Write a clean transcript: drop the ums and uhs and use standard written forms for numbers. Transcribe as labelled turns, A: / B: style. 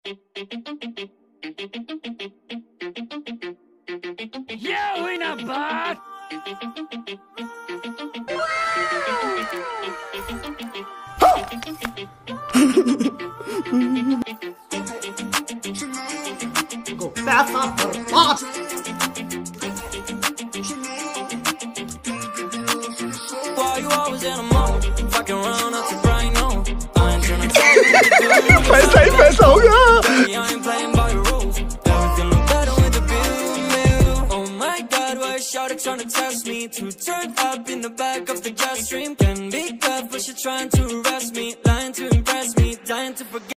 A: Yo in a bot!
B: Go fast up or what?
C: Why you always in a mode? Fucking around up to Brian, no. I ain't tryna tell you what to do.
D: 快死快手啦！
C: I ain't playing by your rules. Everything look better with the view. Oh my god, why is Shawty tryna test me? To turn up in the back of the gas stream. Can be good, but she trying to arrest me.